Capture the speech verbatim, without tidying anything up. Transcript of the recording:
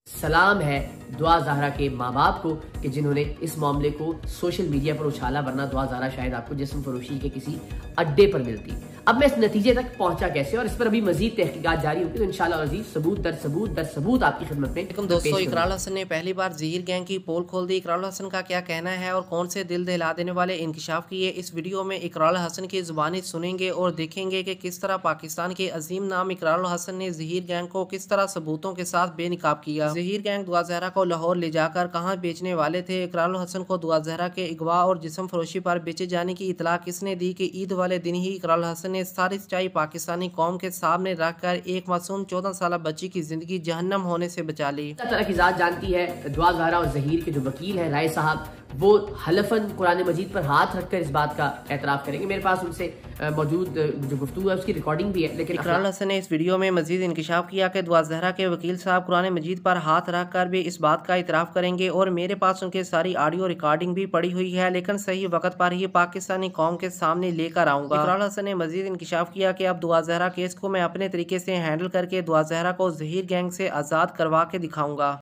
सलाम है दुआ ज़हरा के माँ बाप को कि जिन्होंने इस मामले को सोशल मीडिया पर उछाला, वरना दुआ ज़हरा शायद आपको जिस्म फरोशी के किसी अड्डे पर मिलती। अब मैं इस नतीजे तक पहुंचा कैसे और इस पर अभी मजीद तहकीकात जारी होगी, तो इंशाल्लाह अजीज सबूत दर सबूत दर सबूत आपकी खिदमत में। दोस्तों, इकराल हसन ने पहली बार ज़हीर गैंग की पोल खोल दी। इकराल हसन का क्या कहना है और कौन से दिल दहला देने वाले इंकशाफ किए, इस वीडियो में इकराल हसन की जुबानी सुनेंगे और देखेंगे कि किस तरह पाकिस्तान के अजीम नाम इकराल हसन ने ज़हीर गैंग को किस तरह सबूतों के साथ बेनिकाब किया। ज़हीर गैंग दुआ ज़हरा को लाहौर ले जाकर कहाँ बेचने वाले थे। इकराल हसन को दुआ ज़हरा के अगवा और जिस्म फरोशी पर बेचे जाने की इतला किसने दी कि ईद वाले दिन ही इकराल हसन ने सारी सच्चाई पाकिस्तानी कौम के सामने रखकर एक मासूम चौदह साल बच्ची की जिंदगी जहन्नम होने से बचा ली। तरह की जात जानती है। दुआ ज़हरा और ज़हीर के जो वकील हैं राय साहब, वो हलफन कुरान मजीद पर हाथ रखकर इस बात का एतराफ़ करेंगे। मेरे पास उनसे मौजूद जो गुफ्तगू है उसकी रिकॉर्डिंग भी है। लेकिन इकराल हसन ने इस वीडियो में मजीद इंकशाफ किया कि दुआ ज़हरा के वकील साहब कुरान मजीद पर हाथ रख कर भी इस बात का इतराफ़ करेंगे और मेरे पास उनके सारी ऑडियो रिकॉर्डिंग भी पड़ी हुई है, लेकिन सही वक्त पर ही पाकिस्तानी कौम के सामने लेकर आऊँगा। इकराल हसन ने मजीद इंकशाफ किया कि अब दुआ ज़हरा केस को मैं अपने तरीके से हैंडल करके दुआ ज़हरा को ज़हीर गैंग से आज़ाद करवा के दिखाऊंगा।